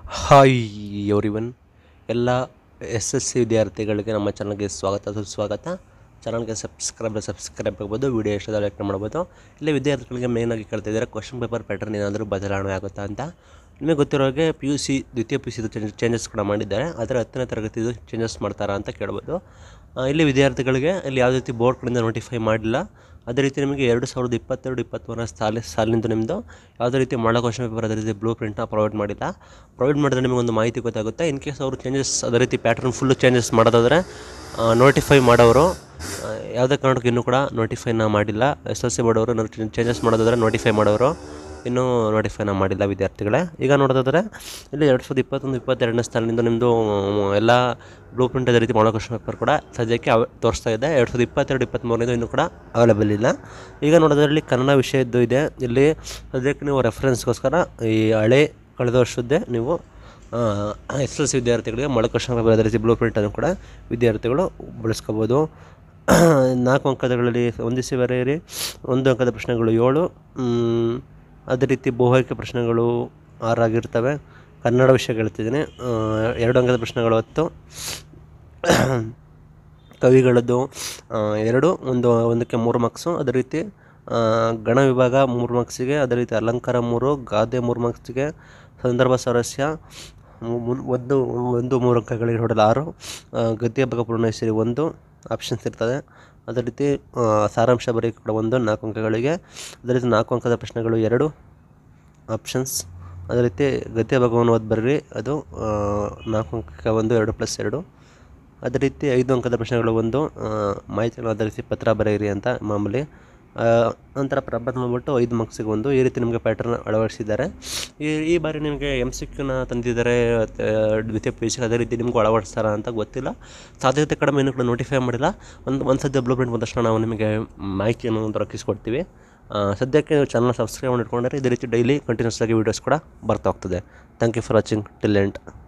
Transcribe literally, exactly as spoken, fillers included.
Hi everyone, ಎಲ್ಲ S S C ವಿದ್ಯಾರ್ಥಿಗಳಿಗೆ ನಮ್ಮ ಚಾನಲ್ಗೆ ಸ್ವಾಗತ ಸುಸ್ವಾಗತ. ಚಾನಲ್ಗೆ ಸಬ್ಸ್ಕ್ರೈಬ್ ಸಬ್ಸ್ಕ್ರೈಬ್ ಆಗ್ಬೋದು, ವೀಡಿಯೋ ಇಷ್ಟದ ಲೈಕ್ ಮಾಡ್ಬೋದು. ಇಲ್ಲಿ ವಿದ್ಯಾರ್ಥಿಗಳಿಗೆ ಮೇಯ್ನಾಗಿ ಕೇಳ್ತಿದ್ದಾರೆ ಕ್ವಶನ್ ಪೇಪರ್ ಪ್ಯಾಟರ್ನ್ ಏನಾದರೂ ಬದಲಾವಣೆ ಆಗುತ್ತಾ ಅಂತ. ನಿಮಗೆ ಗೊತ್ತಿರೋ ಹಾಗೆ ಪಿ ಯು ಸಿ ದ್ವಿತೀಯ ಪಿ ಯು ಸಿದು ಚೇಂಜಸ್ ಕೂಡ ಮಾಡಿದ್ದಾರೆ, ಆದರೆ ಹತ್ತನೇ ತರಗತಿದು ಚೇಂಜಸ್ ಮಾಡ್ತಾರಾ ಅಂತ ಕೇಳ್ಬೋದು. ಇಲ್ಲಿ ವಿದ್ಯಾರ್ಥಿಗಳಿಗೆ ಇಲ್ಲಿ ಯಾವುದೇ ರೀತಿ ಬೋರ್ಡ್ ಕಡೆಯಿಂದ ನೋಟಿಫೈ ಮಾಡಿಲ್ಲ. ಅದೇ ರೀತಿ ನಿಮಗೆ ಎರಡು ಸಾವಿರದ ಇಪ್ಪತ್ತೆರಡು ಇಪ್ಪತ್ತ್ಮೂರರ ಸಾಲಿ ಸಾಲಿನಿಂದ ನಿಮ್ಮದು ಯಾವುದೇ ರೀತಿ ಮಾಡೋ ಕ್ವಶನ್ ಪೇಪರ್ ಅದೇ ರೀತಿ ಬ್ಲೂ ಪ್ರಿಂಟ್ನ ಪ್ರೊವೈಡ್ ಮಾಡಿಲ್ಲ. ಪ್ರೊವೈಡ್ ಮಾಡಿದ್ರೆ ನಿಮಗೊಂದು ಮಾಹಿತಿ ಗೊತ್ತಾಗುತ್ತೆ. ಇನ್ ಕೇಸ್ ಅವರು ಚೇಂಜಸ್ ಅದೇ ರೀತಿ ಪ್ಯಾಟರ್ನ್ ಫುಲ್ಲು ಚೇಂಜಸ್ ಮಾಡೋದಾದರೆ ನೋಟಿಫೈ ಮಾಡೋರು ಯಾವುದೇ ಕಾರಣಕ್ಕೂ ಇನ್ನೂ ಕೂಡ ನೋಟಿಫೈನ ಮಾಡಿಲ್ಲ. ಎಸ್ ಎಲ್ ಸಿ ಬೋರ್ಡ್ ಅವರು ಚೇಂಜಸ್ ಮಾಡೋದಾದರೆ ನೋಟಿಫೈ ಮಾಡೋರು ಇನ್ನೂ ನೋಟಿಫೈನ ಮಾಡಿಲ್ಲ ವಿದ್ಯಾರ್ಥಿಗಳೇ. ಈಗ ನೋಡೋದಾದರೆ ಇಲ್ಲಿ ಎರಡು ಸಾವಿರದ ಇಪ್ಪತ್ತೊಂದು ಇಪ್ಪತ್ತೆರಡನೇ ಸಾಲಿನಿಂದ ನಿಮ್ಮದು ಎಲ್ಲ ಬ್ಲೂ ಪ್ರಿಂಟ್ ಅದೇ ರೀತಿ ಮಾಡೋ ಕ್ವಶನ್ ಪೇಪರ್ ಕೂಡ ಸದ್ಯಕ್ಕೆ ಅವ ತೋರಿಸ್ತಾ ಇದೆ. ಎರಡು ಸಾವಿರದ ಇಪ್ಪತ್ತೆರಡು ಇಪ್ಪತ್ತ್ಮೂರನೇದು ಇನ್ನೂ ಕೂಡ ಅವೈಲೇಬಲ್ ಇಲ್ಲ. ಈಗ ನೋಡೋದ್ರಲ್ಲಿ ಕನ್ನಡ ವಿಷಯದ್ದು ಇದೆ. ಇಲ್ಲಿ ಸದ್ಯಕ್ಕೆ ನೀವು ರೆಫರೆನ್ಸ್ಗೋಸ್ಕರ ಈ ಹಳೆ ಕಳೆದ ವರ್ಷದ್ದೇ ನೀವು ಎಸ್ ಎಲ್ ಸಿ ವಿದ್ಯಾರ್ಥಿಗಳಿಗೆ ಮಾಡೋ ಕ್ವಶನ್ ಪೇಪರ್ ಅದೇ ರೀತಿ ಬ್ಲೂ ಪ್ರಿಂಟನ್ನು ಕೂಡ ವಿದ್ಯಾರ್ಥಿಗಳು ಬಳಸ್ಕೋಬೋದು. ನಾಲ್ಕು ಅಂಕಗಳಲ್ಲಿ ಹೊಂದಿಸಿ ಬರೆಯಿರಿ. ಒಂದು ಅಂಕದ ಪ್ರಶ್ನೆಗಳು ಏಳು, ಅದೇ ರೀತಿ ಬಹುಆಯ್ಕೆ ಪ್ರಶ್ನೆಗಳು ಆರಾಗಿರ್ತವೆ. ಕನ್ನಡ ವಿಷಯ ಹೇಳ್ತಿದ್ದೀನಿ, ಎರಡು ಅಂಕದ ಪ್ರಶ್ನೆಗಳು ಹತ್ತು, ಕವಿಗಳದ್ದು ಎರಡು, ಒಂದು ಒಂದಕ್ಕೆ ಮೂರು ಮಾರ್ಕ್ಸು. ಅದೇ ರೀತಿ ಗಣ ವಿಭಾಗ ಮೂರು ಮಾರ್ಕ್ಸಿಗೆ, ಅದೇ ರೀತಿ ಅಲಂಕಾರ ಮೂರು, ಗಾದೆ ಮೂರು ಮಾರ್ಕ್ಸಿಗೆ, ಸಂದರ್ಭ ಸಾರಸ್ಯ ಒಂದು ಒಂದು ಮೂರು ಅಂಕಗಳಿಗೆ ಟೋಟಲ್ ಆರು, ಗದ್ಯ ಭಾಗ ಪೂರ್ಣೈಸಿರಿ ಒಂದು ಆಪ್ಷನ್ಸ್ ಇರ್ತದೆ. ಅದೇ ರೀತಿ ಸಾರಾಂಶ ಬರೀಕೆ ಕೂಡ ಒಂದು ನಾಲ್ಕು ಅಂಕಗಳಿಗೆ. ಅದೇ ರೀತಿ ನಾಲ್ಕು ಅಂಕದ ಪ್ರಶ್ನೆಗಳು ಎರಡು ಆಪ್ಷನ್ಸ್. ಅದೇ ರೀತಿ ಗದ್ಯ ಭಾಗವನ್ನು ಓದಿ ಬರ್ರಿ, ಅದು ನಾಲ್ಕು ಅಂಕಕ್ಕೆ ಒಂದು, ಎರಡು ಪ್ಲಸ್ ಎರಡು. ಅದೇ ರೀತಿ ಐದು ಅಂಕದ ಪ್ರಶ್ನೆಗಳು ಒಂದು ಮಾಹಿತಿಯನ್ನು ಆಧರಿಸಿ ಪತ್ರ ಬರೆಯಿರಿ ಅಂತ ಮಾಮೂಲಿ. ನಂತರ ಪ್ರಬಂಧ ಬಂದ್ಬಿಟ್ಟು ಐದು ಮಾರ್ಕ್ಸಿಗೆ ಒಂದು. ಈ ರೀತಿ ನಿಮಗೆ ಪ್ಯಾಟರ್ನ್ ಅಳವಡಿಸಿದ್ದಾರೆ. ಈ ಈ ಬಾರಿ ನಿಮಗೆ ಎಮ್ ಸಿ ಕ್ಯೂನ ತಂದಿದ್ದಾರೆ ದ್ವಿತೀಯ ಪಿ ಯು ಸಿ. ಅದೇ ರೀತಿ ನಿಮಗೂ ಅಳವಡಿಸ್ತಾರ ಅಂತ ಗೊತ್ತಿಲ್ಲ, ಸಾಧ್ಯತೆ ಕಡಿಮೆ ಇನ್ನೂ ಕೂಡ ನೋಟಿಫೈ ಮಾಡಿಲ್ಲ. ಒಂದು ಒಂದು ಸದ್ಯ ಬ್ಲೂ ಪ್ರಿಂಟ್ ಬಂದ ತಕ್ಷಣ ನಾವು ನಿಮಗೆ ಮಾಹಿತಿಯನ್ನು ದೊರಕಿಸ್ಕೊಡ್ತೀವಿ. ಸದ್ಯಕ್ಕೆ ನೀವು ಚಾನಲ್ ಸಬ್ಸ್ಕ್ರೈಬ್ ಮಾಡಿಟ್ಕೊಂಡ್ರೆ ಇದೇ ರೀತಿ ಡೈಲಿ ಕಂಟಿನ್ಯೂಸ್ ಆಗಿ ವೀಡಿಯೋಸ್ ಕೂಡ ಬರ್ತಾ ಹೋಗ್ತದೆ. Thank you for watching till end.